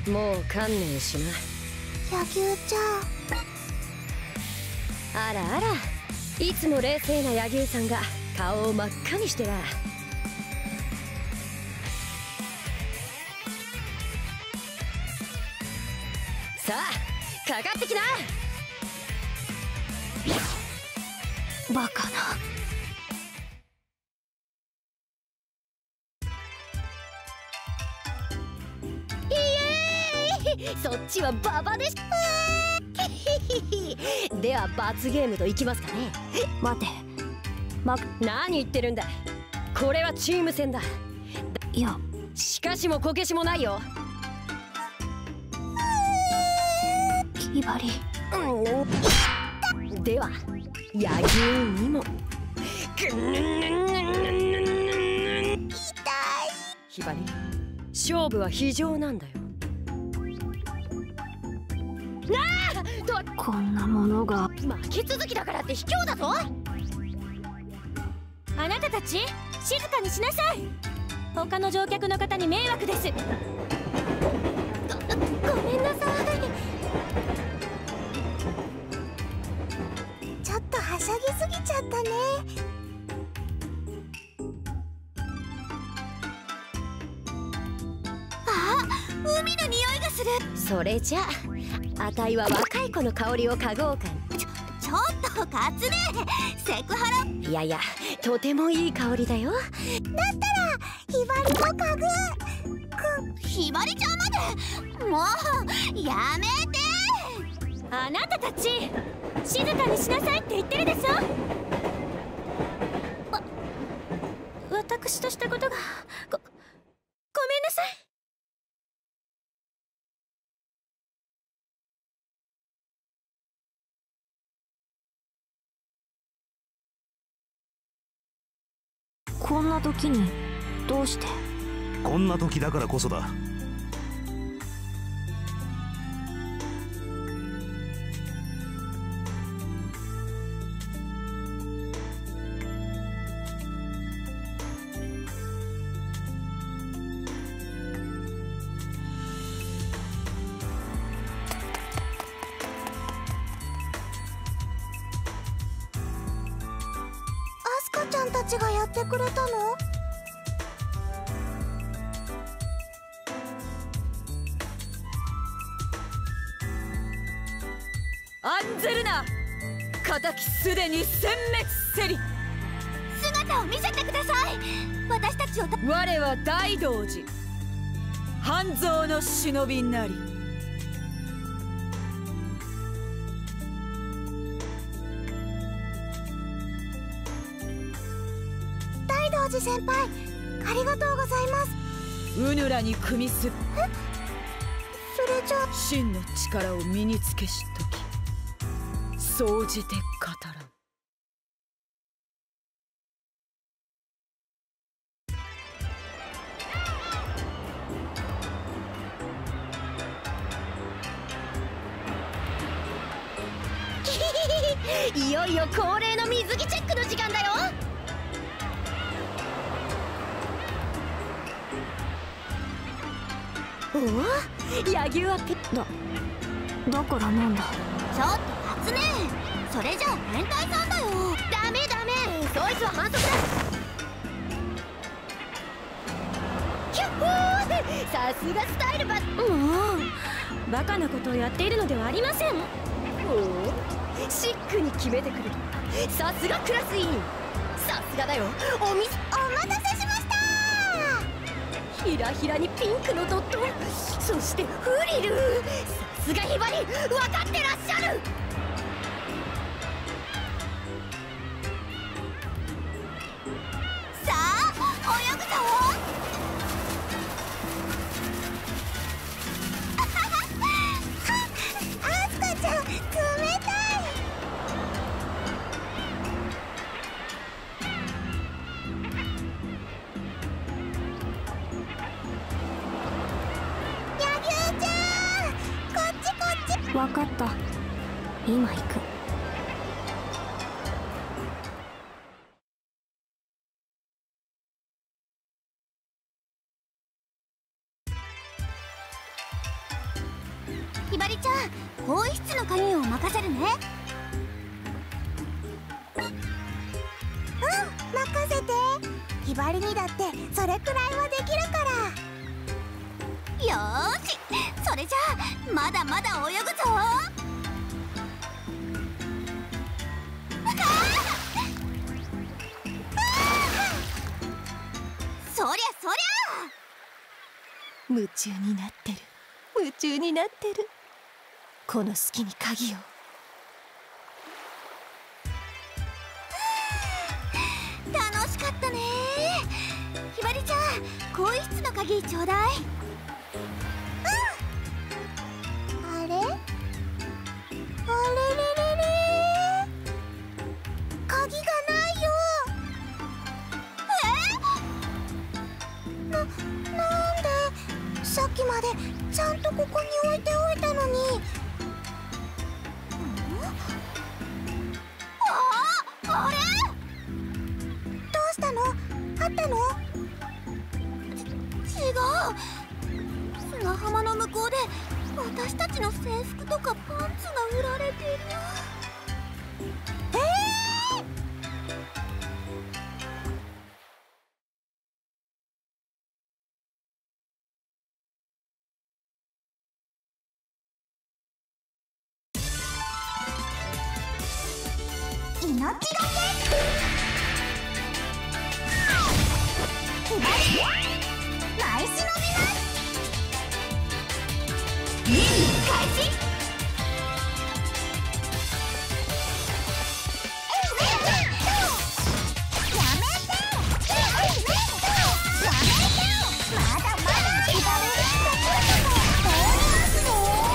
もう観念しな。 柳生ちゃん。 あらあら、いつも冷静な柳生さんが顔を真っ赤にしてら。さあかかってきな。 バカな。 そっちはババでしでは罰ゲームといきますかね。 待て、 何言ってるんだ。これはチーム戦だ。 いや、 しかしもこけしもないよ。 ひばり、 では柳生にも。 痛い。 ひばり、勝負は非常なんだよ。 こんなものが。 負け続きだからって卑怯だぞ。 あなたたち静かにしなさい。他の乗客の方に迷惑です。 ごめんなさい。ちょっとはしゃぎすぎちゃったね。あ、海の匂いがする。 それじゃあたいは若い子の香りを嗅ごうか。 ちょっとカツネ、セクハラ。 いやいや、とてもいい香りだよ。 だったらひばりも嗅ぐ。ひばりちゃんまで。もうやめて。 あなたたち静かにしなさいって言ってるでしょ。私としたことがごめんなさい。 こんな時にどうして。 こんな時だからこそだ。 アスカちゃんたちがやってくれたの？ 案ずるな。敵すでに殲滅せり。 姿を見せてください。私たちを我は大道寺半蔵の忍びなり。 大道寺先輩、ありがとうございます。 うぬらに組みす。 それじゃあ真の力を身につけしとき、総じて語らん。 いよいよ恒例の水着チェックの時間だよ。おお、柳生はだからなんだ。ちょっとカツネ、それじゃあ変態さんだよ。 ダメダメ、そいつは反則だ。キャッホー、さすがスタイルバッ。 バカなことをやっているのではありません。 おお、シックに決めてくる。さすがクラス委員。さすがだよ。お待たせしました。ひらひらにピンクのドット、そしてフリル。さすがひばり、分かってらっしゃる。 さあ泳ぐぞ。アスカちゃん、冷たい。柳生ちゃん、こっちこっち。分かった、今行く。 ひばりちゃん、更衣室の鍵を任せるね。任せて。ひばりにだってそれくらいはできるから。よーし、それじゃあまだまだ泳ぐぞ。そりゃそりゃ。 夢中になってる、夢中になってる。この隙に鍵を。 楽しかったね。ひばりちゃん、更衣室の鍵ちょうだい。あれれれれれ、鍵がないよ。なんでさっきまでちゃんとここに置いておいたのに。あれ、どうしたの？あったの？違う。砂浜の向こうで私たちの制服とかパンツが売られてる。命がけ。ひばり、ナイス伸びます。任務開始。やめて。まだまだひばりが通りますぞ。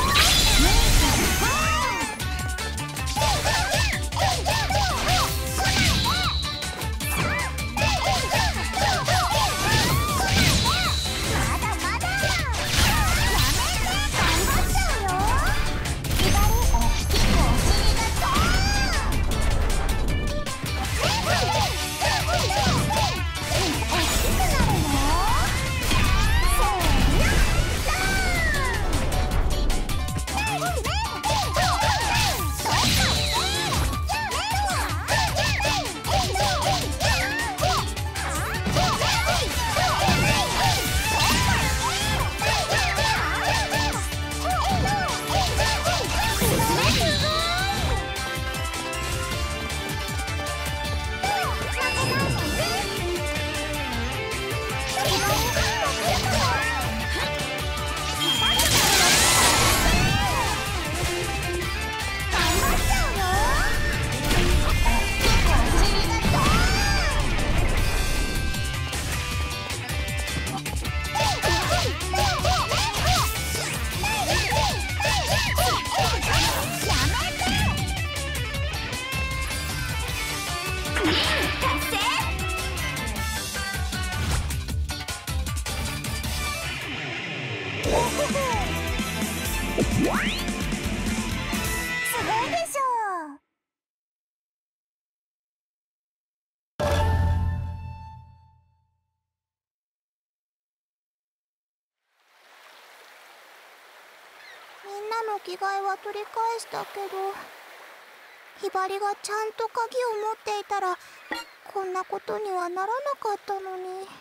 みんなの着替えは取り返したけど、ひばりがちゃんと鍵を持っていたらこんなことにはならなかったのに。みんなは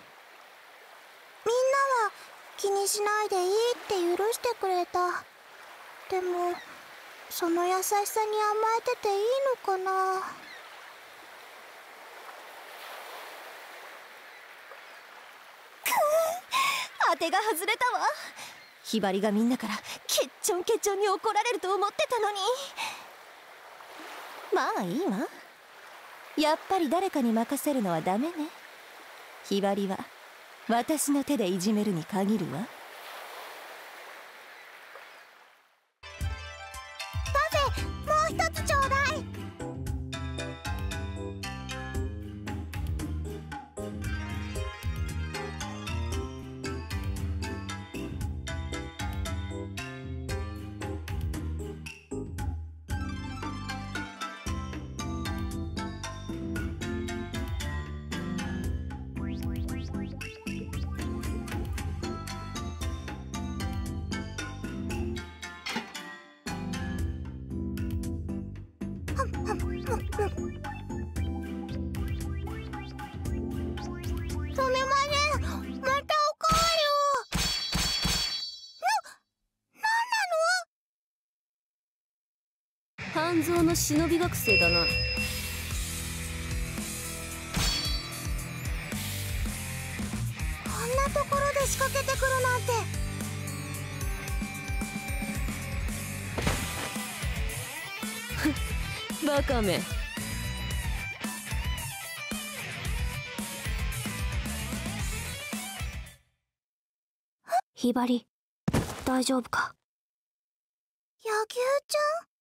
気にしないでいいって許してくれた。でもその優しさに甘えてていいのかな。 当てが外れたわ。ひばりがみんなからケッチョンケチョンに怒られると思ってたのに。まあいいわ。やっぱり誰かに任せるのはダメね。ひばりは私の手でいじめるに限るわ。 パフェ、もう一つちょうだい。 すみません、またおかわりを。 半蔵の忍び学生だな。 こんなところで仕掛けてくるなんて。 バカめ。 ひばり、大丈夫か？柳生ち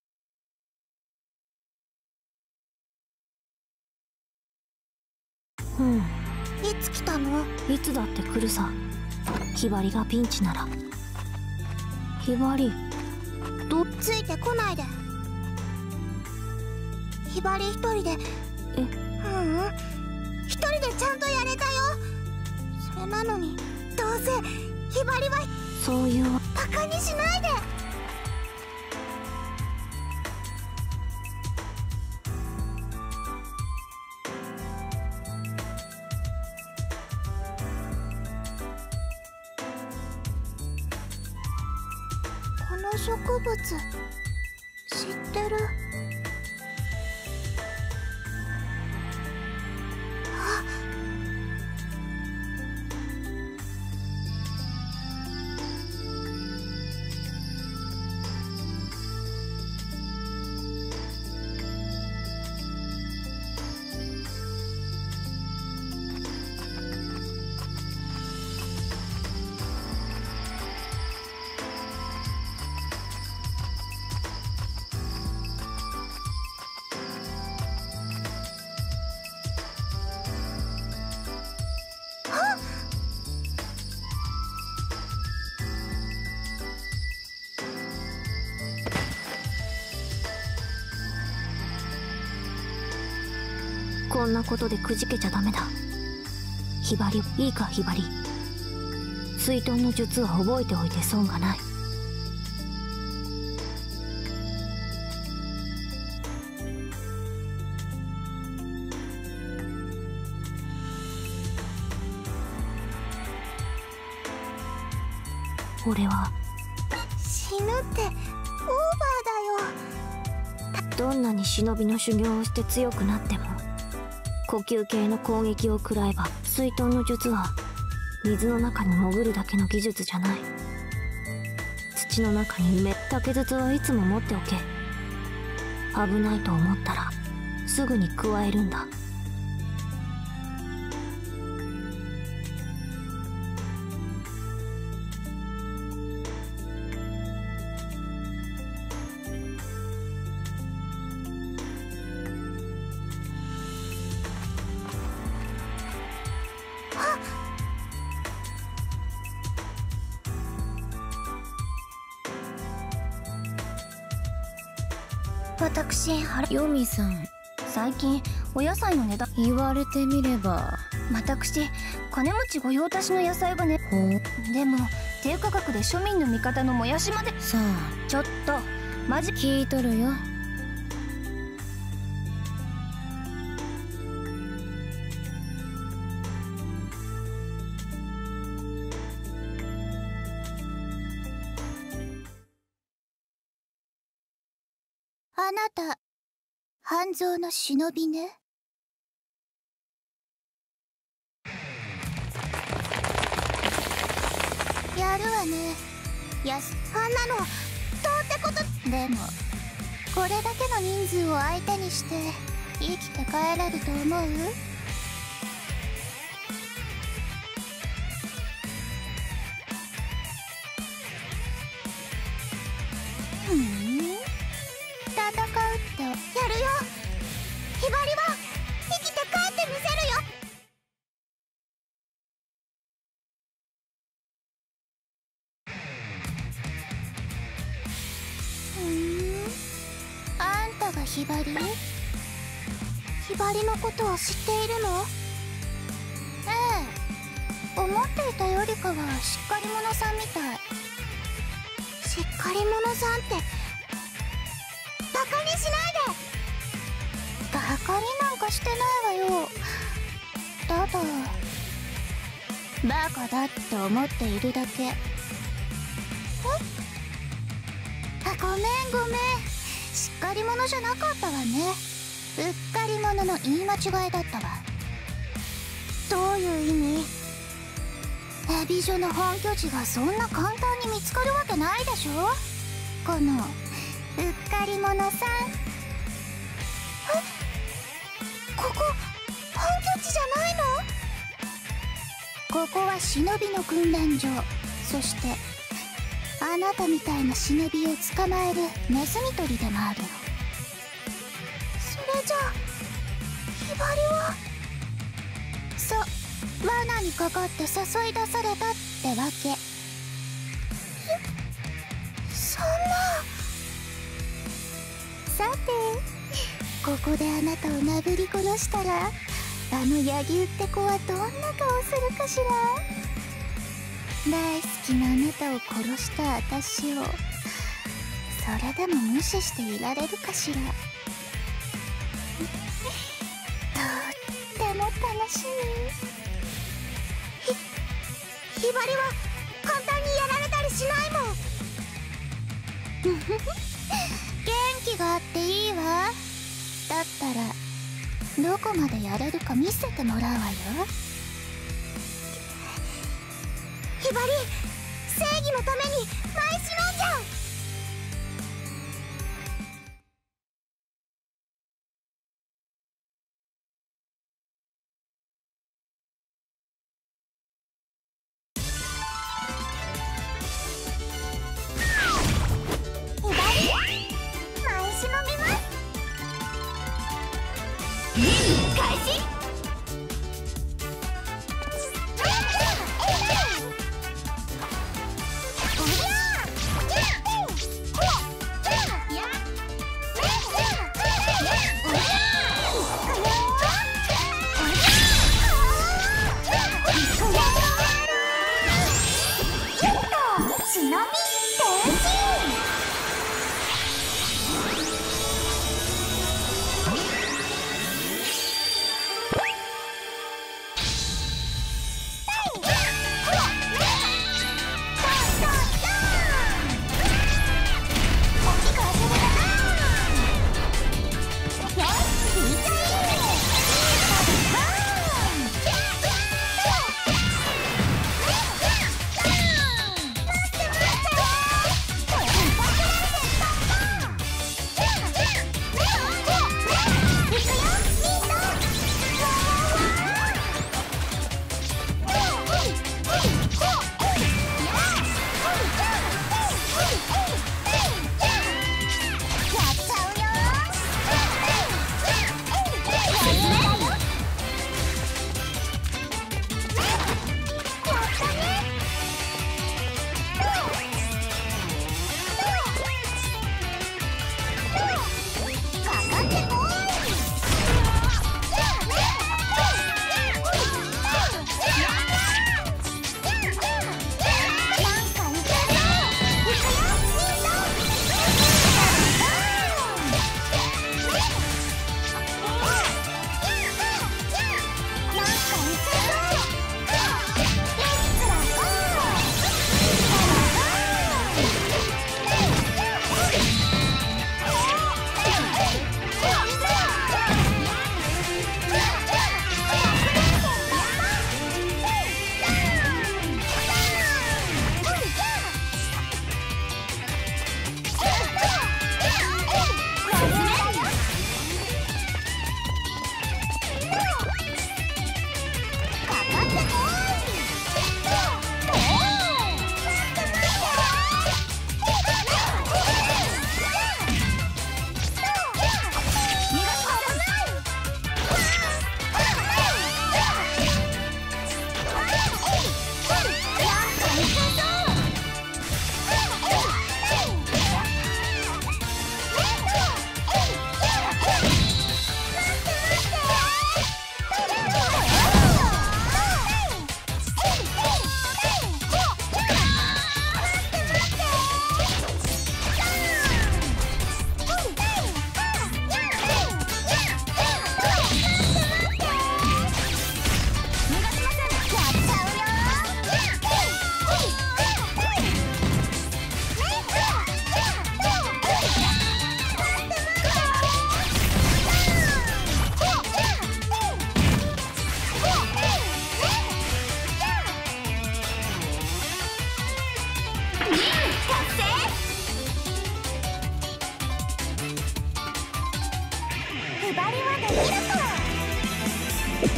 ゃん？いつ来たの？いつだって来るさ。ひばりがピンチなら。ひばり、ついてこないで。ひばり一人で。一人でちゃんとやれたよ。それなのにどうせひばりはそういうバカにしないで。この植物知ってる？こんなことでくじけちゃダメだ。ひばり、いいかひばり。水遁の術は覚えておいて損がない。俺は死ぬってオーバーだよ。どんなに忍びの修行をして強くなっても呼吸系の攻撃を食らえば、水遁の術は水の中に潜るだけの技術じゃない。土の中に埋め、竹筒はいつも持っておけ。危ないと思ったらすぐに加えるんだ。私、 ヨミさん、 最近お野菜の値段言われてみれば。 私、金持ち御用達の野菜がね。でも低価格で庶民の味方のもやしまで。 さあ、 ちょっとマジ聞いとるよ。 あなた、半蔵の忍びね。やるわね。あんなのどうってこと。でもこれだけの人数を相手にして生きて帰れると思う？戦うってやるよ。ひばりは生きて帰ってみせるよ。あんたがひばり？ひばりのことを知っているの？ええ、思っていたよりかはしっかり者さんみたい。しっかり者さんってバカにしないで。 カになんかしてないわよ。ただバカだって思っているだけ。ごめんごめん、しっかり者じゃなかったわね。うっかり者の言い間違いだったわ。どういう意味？美女の本拠地がそんな簡単に見つかるわけないでしょ、このうっかり者さん。ここ本拠地じゃないの？ここは忍びの訓練場、そしてあなたみたいな忍びを捕まえるネズミ捕りでもあるの。それじゃあひばりは罠にかかって誘い出されたってわけ。そんな。さてここであなたをなぶり殺したら、あの柳生って子はどんな顔するかしら。大好きなあなたを殺した私をそれでも無視していられるかしら。とっても楽しみ。ひばりは簡単にやられたりしないもん。元気があっていいわ。だったらどこまでやれるか見せてもらうわよ。ひばり、正義のために舞いしのんじゃん。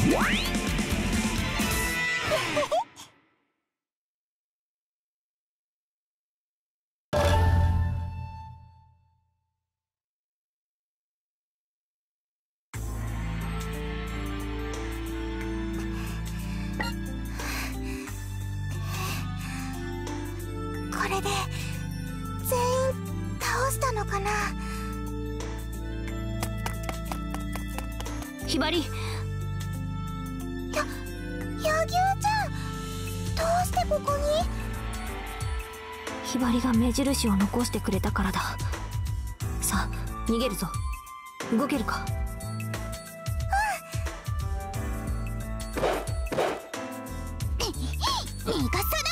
これで全員倒したのかな。 ひばり、 柳生ちゃん、どうしてここに？ ひばりが目印を残してくれたからだ。さあ逃げるぞ。動けるか？ 逃がさないわよ。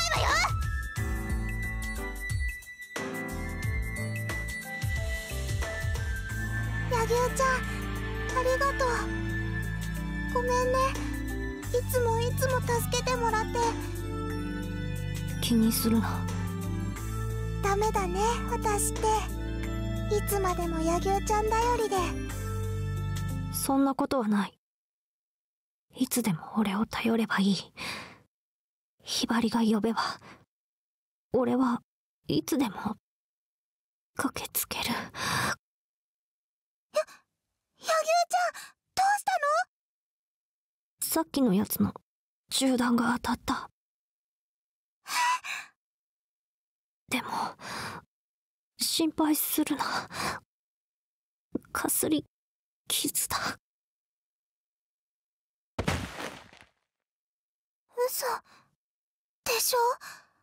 柳生ちゃん、ありがとう。ごめんね、いつも助けてもらって。 気にするな。 ダメだね、私っていつまでも柳生ちゃん頼りで。 そんなことはない。いつでも俺を頼ればいい。ひばりが呼べば俺はいつでも駆けつける。柳生ちゃん、どうしたの？さっきのやつの銃弾が当たった。でも心配するな。かすり傷だ。 嘘でしょ？柳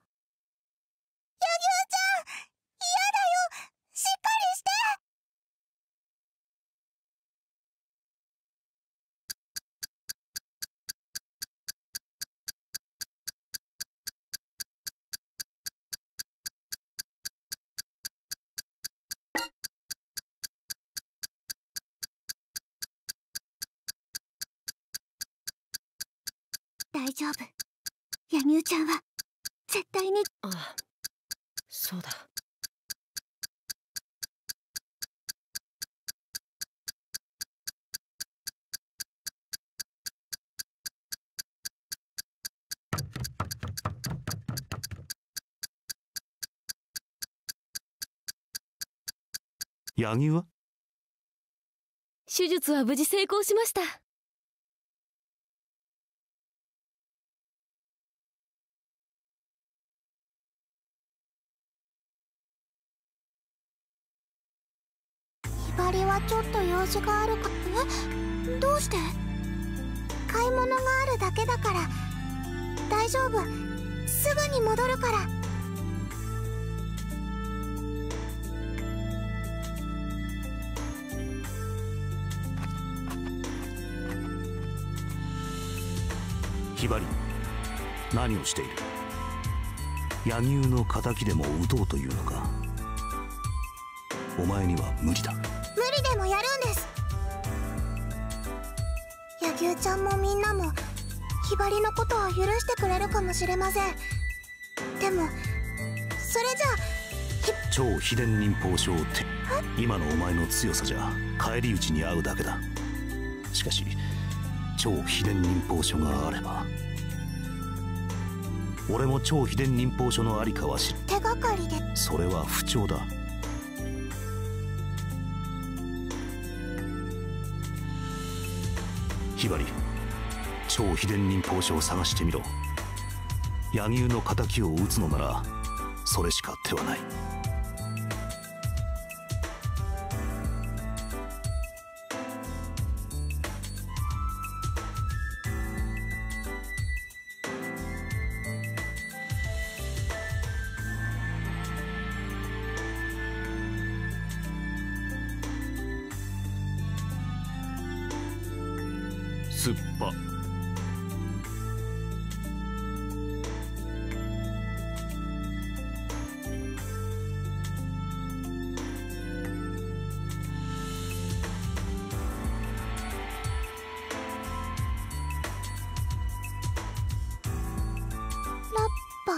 生ちゃん、嫌だよ、しっかりして。大丈夫。柳生ちゃんは絶対に。 ああ、そうだ。 柳生は？ 手術は無事成功しました。 ひばりはちょっと用事があるか。どうして？買い物があるだけだから。大丈夫、すぐに戻るから。 ひばり、何をしている？柳生の仇でも撃とうというのか？お前には無理だ。 無理でもやるんです。柳生ちゃんもみんなもひばりのことは許してくれるかもしれません。でもそれじゃあ超秘伝忍法書を今のお前の強さじゃ返り討ちに遭うだけだ。しかし超秘伝忍法書があれば。俺も超秘伝忍法書のありかは知る。 手がかりで。 それは不調だ。ひばり、超秘伝忍法書を探してみろ。柳生の仇を討つのならそれしか手はない。すっぱ。 ラッパ。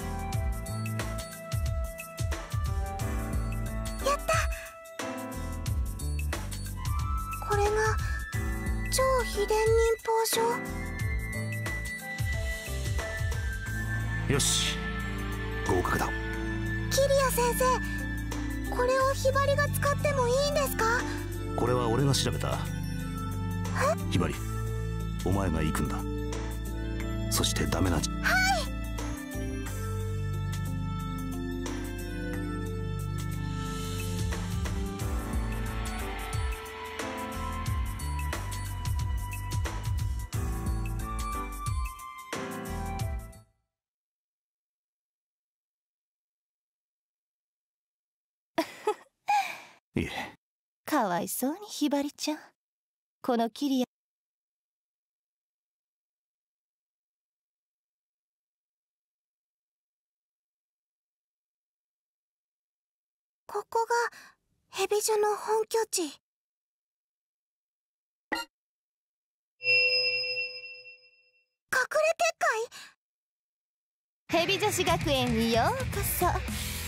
やった。これが超秘伝忍法書。 よし、合格だ。 キリア先生、これをヒバリが使ってもいいんですか？ これは俺が調べた。ヒバリ、お前が行くんだ。そしてダメな。はい。いえ。 かわいそうにヒバリちゃん。このキリア。 ここがヘビ女の本拠地。隠れ結界？ ヘビ女子学園にようこそ。 あ、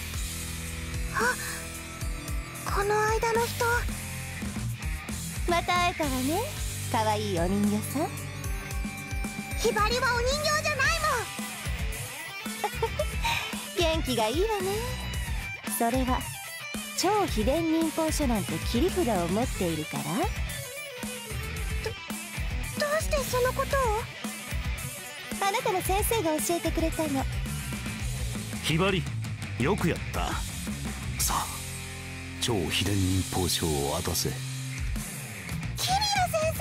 この間の人。 また会えたわね、かわいいお人形さん。 ヒバリはお人形じゃない元気がいいわね。それは超秘伝忍法書なんて切り札を持っているから。 どうしてそのことを？ あなたの先生が教えてくれたの。 ヒバリ、よくやった。さあ、超秘伝忍法書を渡せ。 キリア先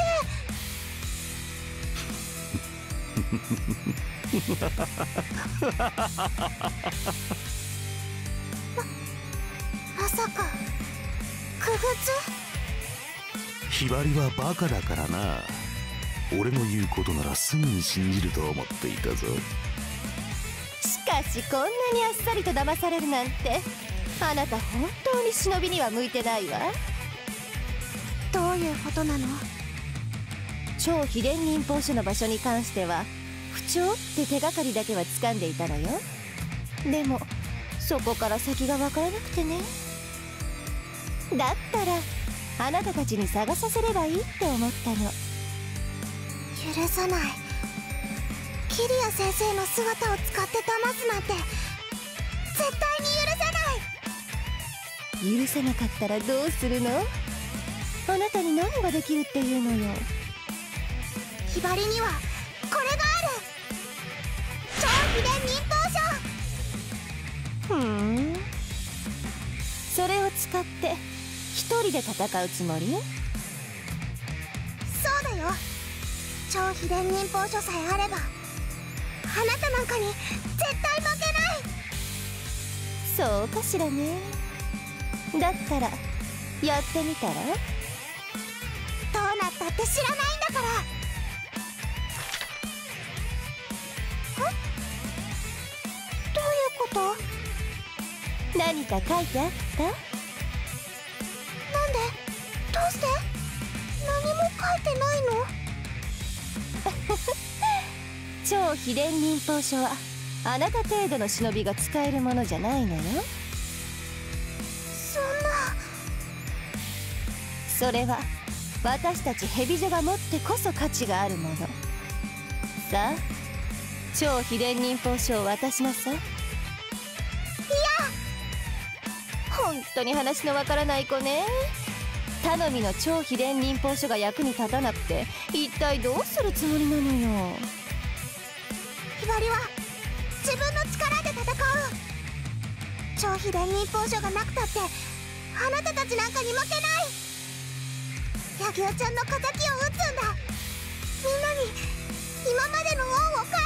生まさか傀儡？ ヒバリはバカだからな。俺の言うことならすぐに信じると思っていたぞ。 しかしこんなにあっさりと騙されるなんて、あなた本当に忍びには向いてないわ。 どういうことなの？ 超秘伝忍法書の場所に関しては不調って手がかりだけは掴んでいたのよ。でもそこから先が分からなくてね。だったらあなたたちに探させればいいって思ったの。 許さない。キリア先生の姿を使って騙すなんて絶対に許さない。 許せなかったらどうするの？あなたに何ができるっていうのよ。 ヒバリにはこれがある。超秘伝忍法書。 それを使って一人で戦うつもり？ そうだよ。超秘伝忍法書さえあればあなたなんかに絶対負けない。 そうかしらね。だったらやってみたら？ どうなったって知らないんだから。どういうこと？ 何か書いてあった？ なんで？どうして？何も書いてないの？ 超秘伝忍法書はあなた程度の忍びが使えるものじゃないのよ。 そんな。 それは私たちヘビ女が持ってこそ価値があるもの。さあ、超秘伝忍法書を渡しなさい。いや、本当に話のわからない子ね。頼みの超秘伝忍法書が役に立たなくて一体どうするつもりなのよ。 ヒバリは自分の力で戦う。超秘伝忍法書がなくたってあなたたちなんかに負けない。柳生ちゃんの敵を討つんだ。みんなに今までの恩を返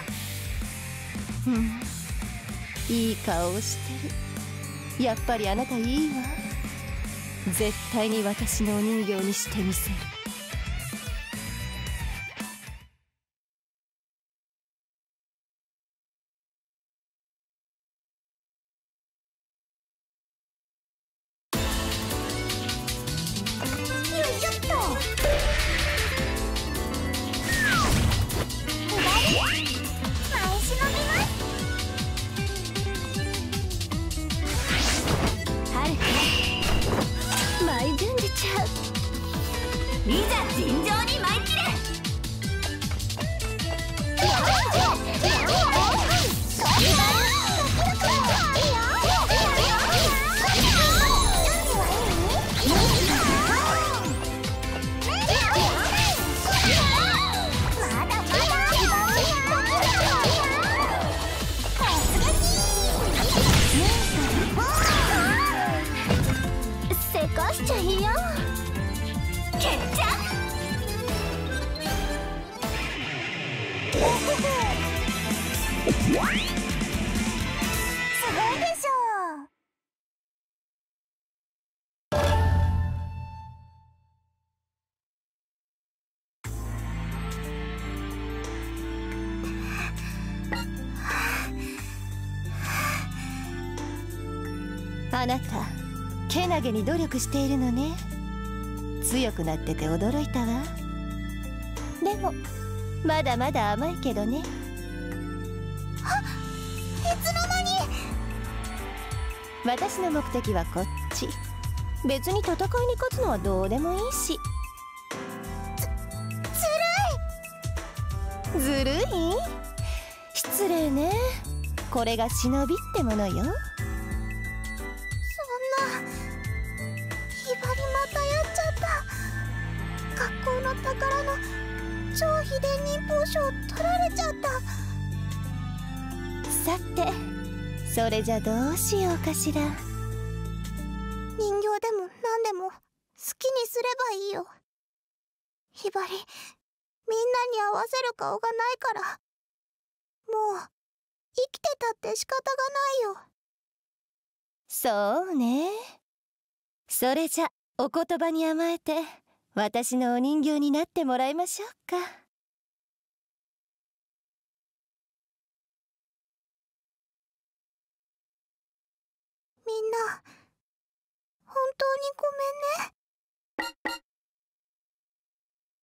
すんだ。 いい顔をしてる。やっぱりあなたいいわ。絶対に私のお人形にしてみせる。 よいしょっと。前忍びます。 はるか舞い順次ちゃん、いざ尋常に舞い切れ。 ちゃいよ決着。 すごいでしょ。 あなたけなげに努力しているのね。強くなってて驚いたわ。でもまだまだ甘いけどね。 いつの間に。 私の目的はこっち。別に戦いに勝つのはどうでもいいし。ずるい失礼ね。これが忍びってものよ。 ひばりまたやっちゃった。学校の宝の超秘伝忍法書を取られちゃった。 さてそれじゃどうしようかしら。 人形でも何でも好きにすればいいよ。ひばり、みんなに合わせる顔がないから、もう生きてたって仕方がないよ。 そうね。それじゃお言葉に甘えて私のお人形になってもらいましょうか。 みんな、本当にごめんね。